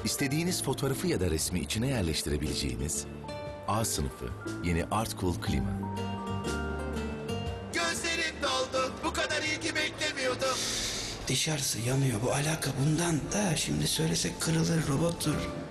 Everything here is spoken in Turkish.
İstediğiniz fotoğrafı ya da resmi içine yerleştirebileceğiniz A sınıfı yeni Artcool klima. Gözlerim doldu. Bu kadar ilgi beklemiyordum. Dışarısı yanıyor. Bu alaka bundan da şimdi söylesek kırılır robottur.